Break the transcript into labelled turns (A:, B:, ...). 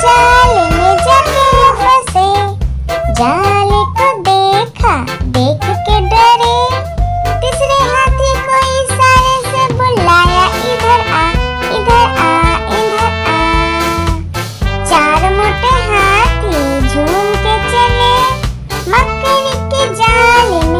A: जाल में जाके फंसे। जाल को देखा, देख के डरे। तीसरे हाथी को इशारे से बुलाया, इधर आ, इधर आ, इधर आ। चार मोटे हाथी झूम के चले मकड़ी के जाल